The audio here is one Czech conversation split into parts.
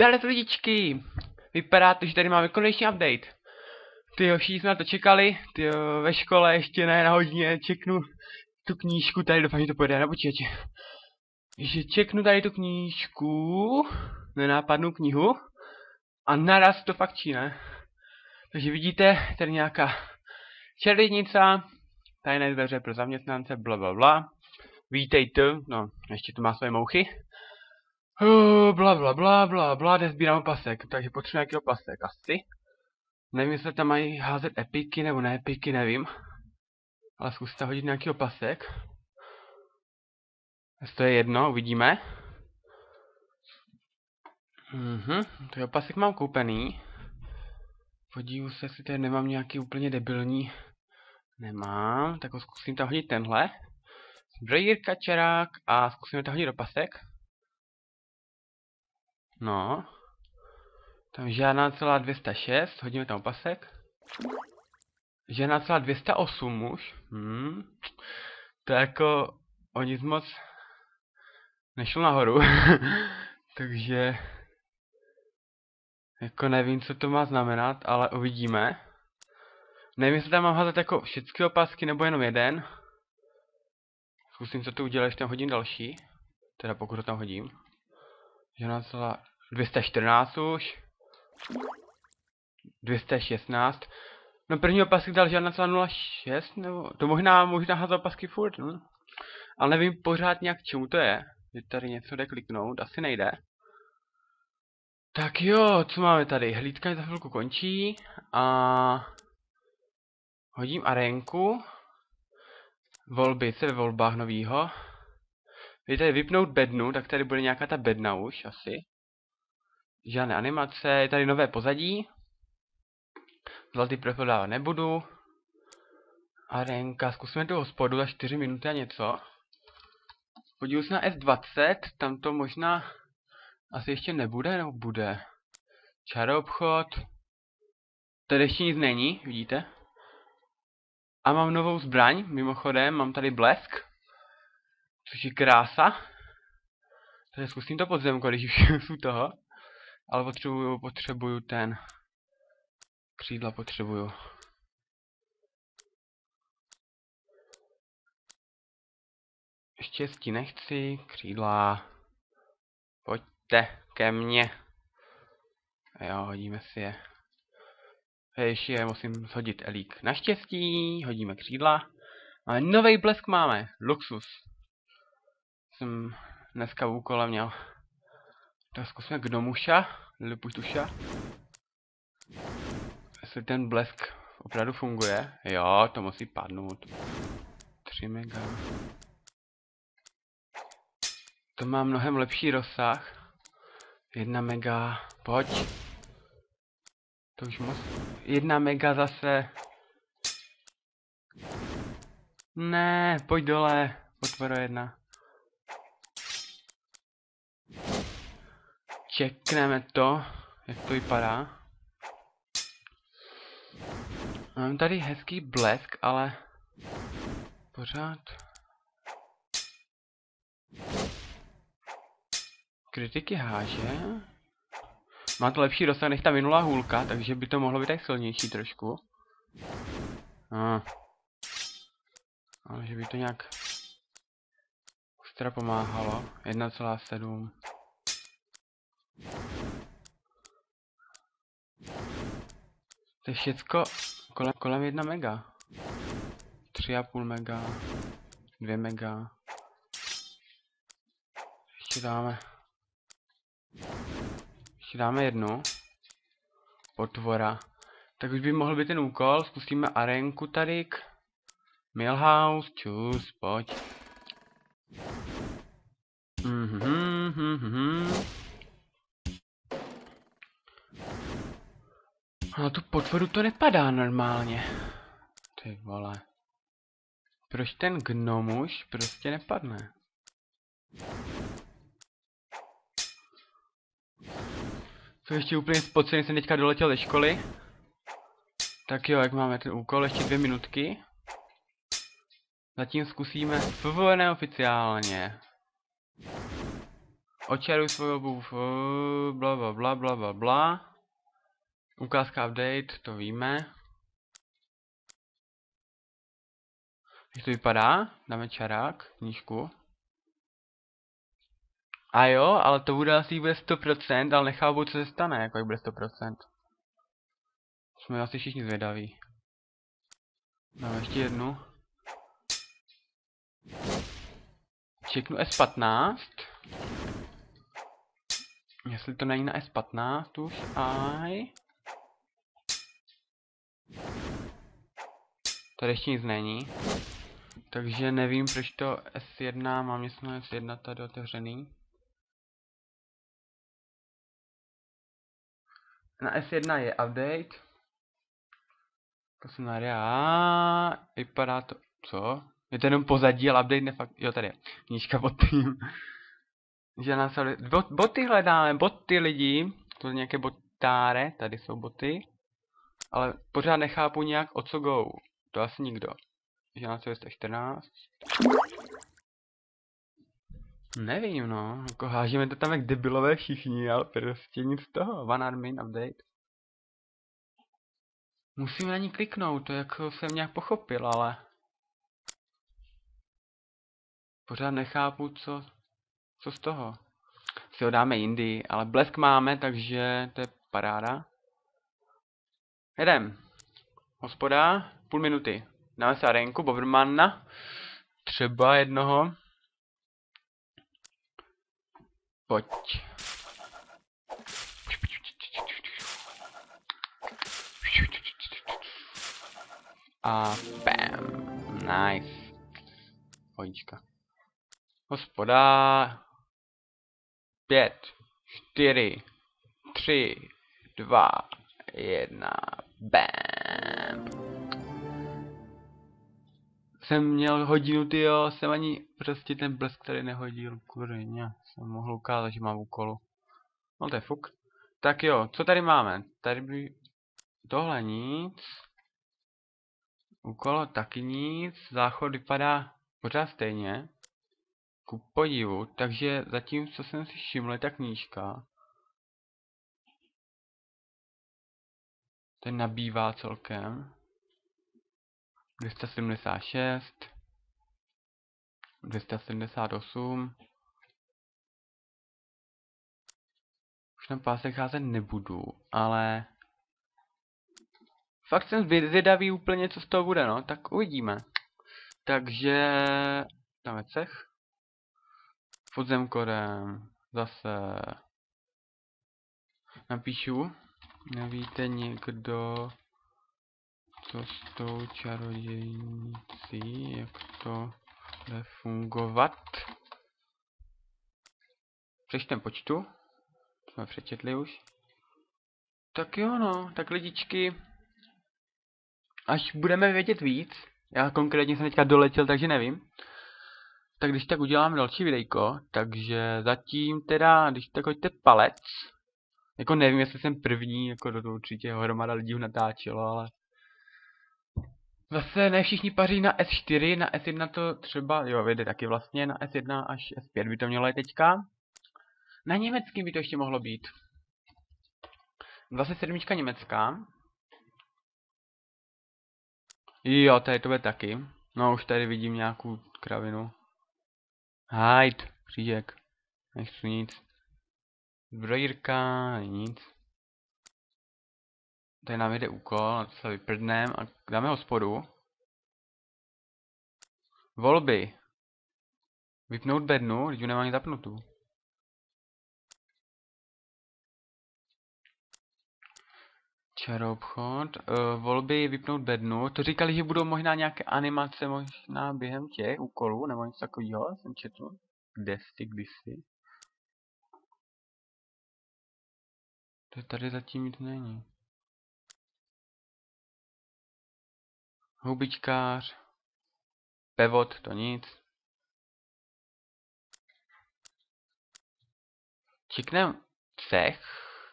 Zdravím lidičky! Vypadá to, že tady máme konečný update. Tyjo, všichni jsme na to čekali, tyjo, ve škole ještě ne na hodině, čeknu tu knížku, tady doufám, že to pojede na počítači. Že čeknu tady tu knížku, nenápadnou knihu, a naraz to fakt číne. Takže vidíte, tady nějaká čarodějnice, tajné dveře pro zaměstnance, blablabla. Vítejte, no, ještě tu má své mouchy. Bla, kde sbírám opasek, takže potřebuji nějaký opasek, asi. Nevím, jestli tam mají házet epiky nebo ne epiky, nevím. Ale zkuste hodit nějaký opasek. Jestli to je jedno, uvidíme. To opasek mám koupený. Podívám se, jestli tady nemám nějaký úplně debilní. Nemám, tak ho zkusím tam hodit tenhle. Zbrojírka, čarák a zkusíme tam hodit opasek. No. Tam žádná celá 206, hodíme tam opasek. Žádná celá 208 už. To jako o nic moc nešlo nahoru. Takže jako nevím, co to má znamenat, ale uvidíme. Nevím, jestli tam mám házet jako všechny opasky nebo jenom jeden. Zkusím, co to udělat, když tam hodím další. Teda pokud ho tam hodím. Žádná celá 214 už. 216. No první opasek dal žádná celá 06, nebo to možná házet opasky furt, no. Ale nevím pořád nějak čemu to je. Že tady něco jde kliknout, asi nejde. Tak jo, co máme tady? Hlídka za chvilku končí a hodím arénku. Volby, co je ve volbách novýho. Když tady vypnout bednu, tak tady bude nějaká ta bedna už, asi. Žádné animace, je tady nové pozadí. Zlatý profil dávat nebudu. Arénka, zkusíme tu hospodu za 4 minuty a něco. Podívám se na S20, tam to možná asi ještě nebude, nebo bude. Čaroobchod. Tady ještě nic není, vidíte? A mám novou zbraň, mimochodem, mám tady blesk. Což je krása. Takže zkusím to podzemko, když už jsou toho. Ale potřebuju ten. Křídla potřebuju. Štěstí nechci, křídla. Pojďte ke mně. Jo, hodíme si je. Ještě musím shodit elík. Naštěstí, hodíme křídla. Ale nový blesk máme, luxus. Jsem dneska v úkole měl. Tak zkusíme gnomuša, liputuša. Jestli ten blesk opravdu funguje. Jo, to musí padnout. 3 mega. To má mnohem lepší rozsah. 1 mega, pojď. To už moc. 1 mega zase. Ne, pojď dole. Otvoro 1. Čekneme to, jak to vypadá. Mám tady hezký blesk, ale pořád. Kritiky háže. Má to lepší rozsah než ta minulá hůlka, takže by to mohlo být tak silnější trošku. Ale že by to nějak extra pomáhalo. 1,7. To je všecko kolem 1 mega. 3,5 mega. 2 mega. Ještě dáme jednu. Potvora. Tak už by mohl být ten úkol. Spustíme arénku tady. Millhouse, čus, pojď. Ale tu potvoru to nepadá normálně. Ty vole. Proč ten gnomuš prostě nepadne? To ještě úplně spocený, jsem teďka doletěl ze školy. Tak jo, jak máme ten úkol, ještě 2 minutky. Zatím zkusíme FV neoficiálně. Očaruj svou volbu v bla bla bla bla bla bla. Ukázka update, to víme. Jak to vypadá? Dáme čarák, knížku. A jo, ale to bude asi bude 100%, ale nechápu, co se stane, jako jak bude 100%. Jsme asi všichni zvědaví. Dáme ještě jednu. Čeknu S15. Jestli to není na S15 už, aj. Tady ještě nic není. Takže nevím, proč to S1, mám něco na S1 tady otevřený. Na S1 je update. To jsem Maria. Vypadá to, co? Je to jenom pozadí, ale update nefakt, jo tady je. Knížka pod tím. Že nás boty hledáme, boty lidi. To je nějaké botáre, tady jsou boty. Ale pořád nechápu nějak o co go. To asi nikdo. Že nás je 114. Nevím no, jako hážeme to tam jak debilové všichni, ale prostě nic z toho. One admin update. Musím na ní kliknout, to jako jsem nějak pochopil, ale pořád nechápu, co z toho. Si ho dáme jindy, ale blesk máme, takže to je paráda. Jedem. Hospoda, půl minuty. Dáme si arenku, Bobermana. Třeba jednoho. Pojď. A bam. Nice. Pojďka. Hospoda. 5, 4, 3, 2, 1, bam. Jsem měl hodinu, tyjo, jsem ani prostě ten blesk tady nehodil, kurňa. Jsem mohl ukázat, že mám úkolu. No to je fuk. Tak jo, co tady máme? Tady by... Tohle nic. Úkol taky nic. Záchod vypadá pořád stejně. Ku podivu, takže zatím, co jsem si všiml, je ta knížka. Ten nabývá celkem. 276. 278. Už na pásek házet nebudu, ale... Fakt jsem zvědavý úplně, co z toho bude, no. Tak uvidíme. Takže... Dáme cech. Podzemkodem. Zase... Napíšu. Nevíte někdo, co s tou čarodějnicí, jak to bude fungovat? Přečtem počtu. Jsme přečetli už. Tak jo no, tak lidičky. Až budeme vědět víc. Já konkrétně jsem teďka doletěl, takže nevím. Tak když tak uděláme další videjko. Takže zatím teda, když tak hoďte palec. Jako nevím, jestli jsem první, jako do toho určitě hromada lidí natáčelo, ale... Zase ne všichni paří na S4, na S1 to třeba, jo, vyjde taky vlastně, na S1 až S5 by to mělo jít teďka. Na německý by to ještě mohlo být. 27 německá. Jo, tady to bude taky. No, už tady vidím nějakou kravinu. Hajt, křížek. Nechci nic. Zbrojírka, nic. Tady nám jde úkol, na to se vyprdneme a dáme hospodu. Volby. Vypnout bednu, když už nemám ani zapnutou. Čaroobchod. Volby vypnout bednu. To říkali, že budou možná nějaké animace možná během těch úkolů, nebo něco takového, jsem četl. Kdysi. To tady zatím nic není. Houbičkář. Pevot, to nic. Čeknem cech.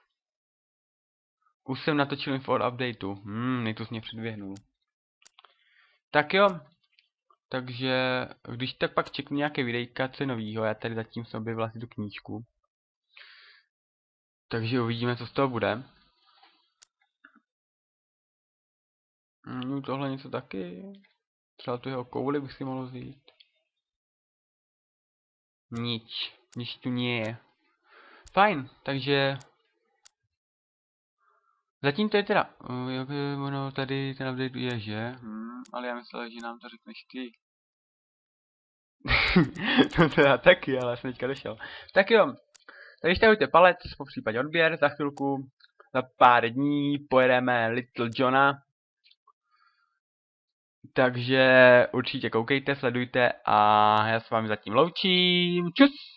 Už jsem natočil info od updateu. Nejtus mě předběhnul. Tak jo. Takže, když tak pak čeknu nějaké videjka, co je novýho, já tady zatím jsem objevil asi tu knížku. Takže uvidíme, co z toho bude. Tohle něco taky. Třeba tu jeho kouli bych si mohl vzít. Nic tu nie je. Fajn, takže zatím to je teda, jak ono tady ten update je, že? Ale já myslel, že nám to řekneš ty. To teda taky, ale já jsem teďka došel. Tak jo, takže stavujte palec, po případě odběr, za chvilku, za pár dní pojedeme Little Johna. Takže určitě koukejte, sledujte a já s vámi zatím loučím. Čus!